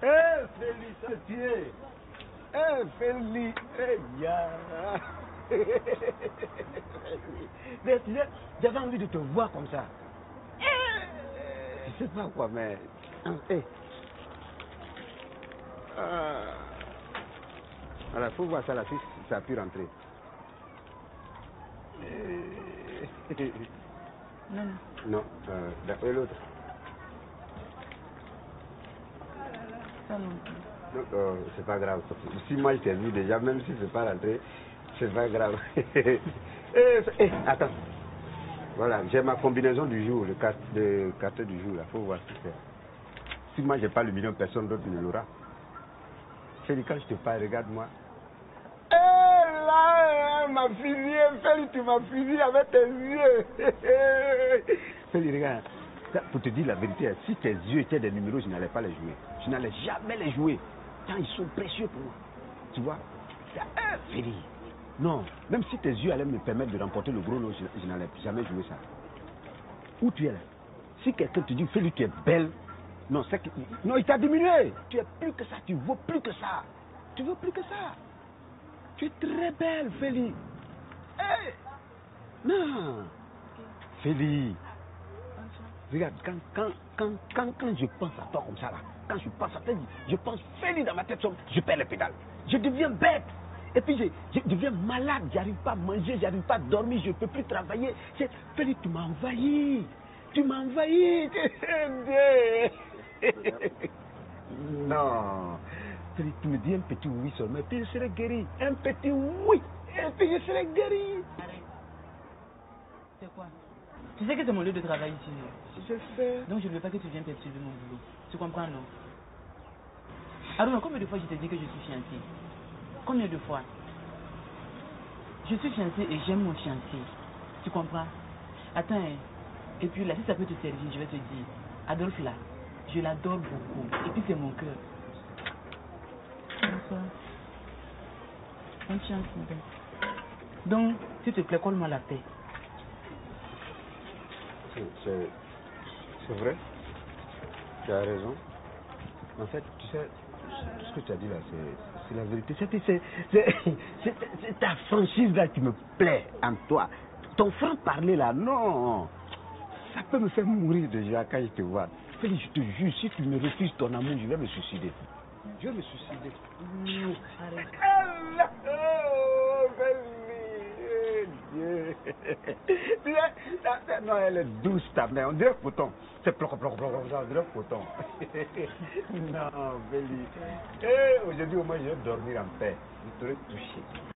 Eh, félicitations. Eh, Félix. Eh, ya. Mais tu sais, j'avais envie de te voir comme ça. Je sais pas quoi, mais... Eh. Voilà, faut voir ça là, si ça a pu rentrer. Non, non. Non, et l'autre. Ça non plus. C'est pas grave. Si moi je t'ai vu déjà, même si c'est pas rentré, c'est pas grave. Attends. Voilà, j'ai ma combinaison du jour, le carton du jour là, faut voir ce que c'est. Si moi j'ai pas le million, personne d'autre ne l'aura. Félix, quand je te parle, regarde-moi. Eh là, ma fusillé, Félix, tu m'as fusillé avec tes yeux. Félix, regarde. Pour te dire la vérité, si tes yeux étaient des numéros, je n'allais pas les jouer. Je n'allais jamais les jouer. Car ils sont précieux pour moi. Tu vois? Félix. Non, même si tes yeux allaient me permettre de remporter le gros lot, je n'allais jamais jouer ça. Où tu es là? Si quelqu'un te dit, Félix, tu es belle, non, non, il t'a diminué. Tu es plus que ça, tu vaux plus que ça. Tu veux plus que ça. Tu es très belle, Félix. Hey! Non. Félix. Regarde, quand je pense à toi comme ça, là, quand je pense à toi, je pense Félix dans ma tête, je perds les pédales. Je deviens bête. Et puis je deviens malade, j'arrive pas à manger, j'arrive pas à dormir, je ne peux plus travailler. Félix, tu m'as envahi. Tu m'as envahi. Non. Félix, tu me dis un petit oui seulement, et puis je serai guéri. Un petit oui, et puis je serai guéri. Arrête. C'est quoi? Tu sais que c'est mon lieu de travail ici. Je sais. Donc je ne veux pas que tu viennes perturber mon boulot. Tu comprends, non? Alors, combien de fois je t'ai dit que je suis fiancée? Combien de fois? Je suis fiancée et j'aime mon fiancé. Tu comprends? Attends, hein. Et puis là, si ça peut te servir, je vais te dire. Adolphe là, je l'adore beaucoup. Et puis c'est mon cœur. Bonsoir. Bonne chance, madame. Donc, s'il te plaît, colle-moi la paix. C'est vrai. Tu as raison. En fait, tu sais, ce que tu as dit là, c'est la vérité. C'est ta franchise là qui me plaît en toi. Ton franc-parler là, non. Ça peut me faire mourir déjà quand je te vois. Félix, je te jure, si tu me refuses ton amour, je vais me suicider. Je vais me suicider. Arrête. Oh, Dieu. Non, elle est douce, ta mère. On dirait coton. C'est ploc, on dirait coton. Non, Félix. Aujourd'hui, au moins, je vais dormir en paix. Je t'aurais touché.